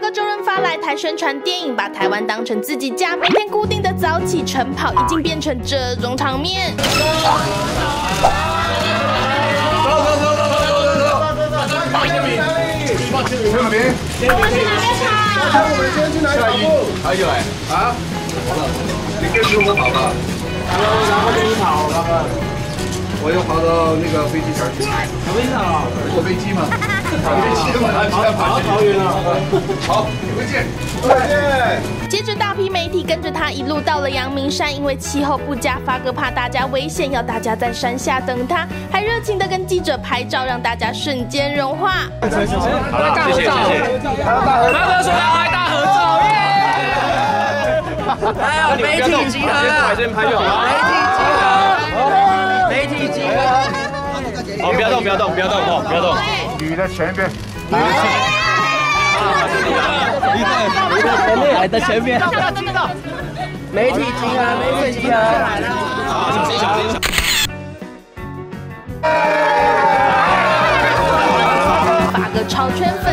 周润发来台宣传电影，把台湾当成自己家，每天固定的早起晨跑，已经变成这种场面。 去哪边？我们去哪边跑？我们先去哪里跑步？还有啊？你跟着我跑吧。然后跟你跑，然后我要跑到那个飞机场去。飞机场？坐飞机吗？飞机嘛，跑好远了。好，回见。再见。 接着大批媒体跟着他一路到了阳明山，因为气候不佳，发哥怕大家危险，要大家在山下等他，还热情的跟记者拍照，让大家瞬间融化。 好了，谢谢。发哥说要拍大合照耶！还有媒体集合了，媒体集合。哦，不要动。 你的前边。 你的前面。媒体集合。好，小心。 发哥超圈粉。